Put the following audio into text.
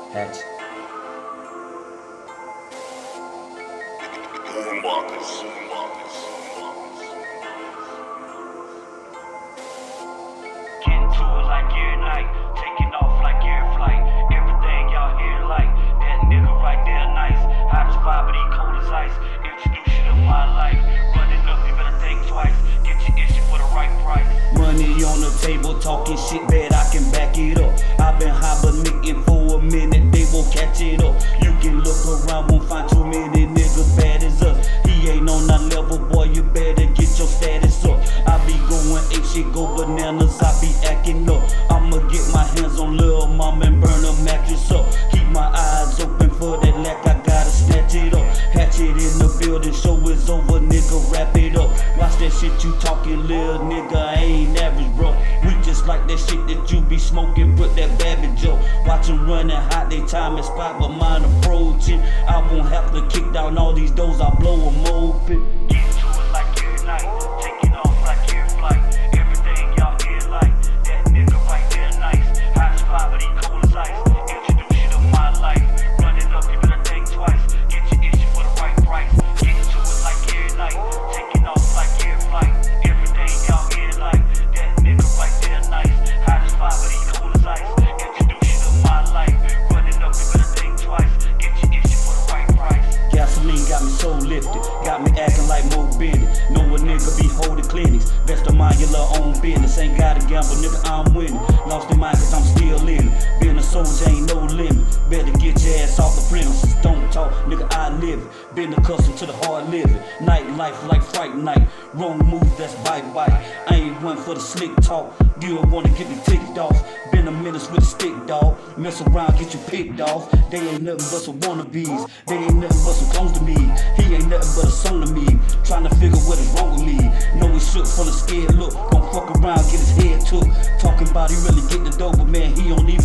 Hatchet. Getting to it like every night, taking off like every flight. Everything y'all hear like that nigga right there nice. Hottest vibe, but he cold as ice. Introduce you to my life. Running up, you better think twice. Get your issue for the right price. Money on the table, talking shit, bet I can back it up. I've been hibernating for a minute, they won't catch it up. You can look around, won't find too many niggas bad as us. He ain't on that level, boy, you better get your status up. I be going ape shit, go bananas, I be acting up. I'ma get my hands on Lil' Mama and burn a mattress up. Keep my eyes open for that lack, I gotta snatch it up. Hatchet in the building, show is over, nigga, wrap it up. Watch that shit you talking, lil' nigga, I ain't average, bro. We just like that shit that you be smoking, put that babbage up. Watch them running hot, they time and spot, but mine approaching. I won't have to kick down all these doors, I blow them open. Getting to it like every night, taking off like every flight. Everything y'all hear like that nigga right there nice. Hottest vibe, but he cold as ice. Introduce you to my life. Running up, you better think twice. Get your issue for the right price. Getting to it like every night, taking off like every flight. Everything y'all hear like that nigga right there nice. Hottest vibe, but he cold as ice. Introduce you to my life. Running up, you better think twice. Get your issue for the right price. Gasoline got me so lifted, got me acting like Mo Bennett. Know a nigga be holding clinics, best of mind your little own business. Ain't gotta gamble, nigga, I'm winning. Lost in mind cause I'm still in it. Being a soldier ain't no limit. Better get your ass off the premises. Don't talk, nigga, I live it. Been accustomed to the hard living. Night life like fright night. Wrong move, that's bite. I ain't one for the slick talk. You don't wanna get me ticked off. Been a menace with a stick, dog. Mess around, get you picked off. They ain't nothing but some wannabes. They ain't nothing but some clones to me. He ain't nothing but a son to me. Trying to figure what is wrong with me. Know he shook, full of scared look. Gon' fuck around, get his head took. Talking about he really get the dope, but man, he don't even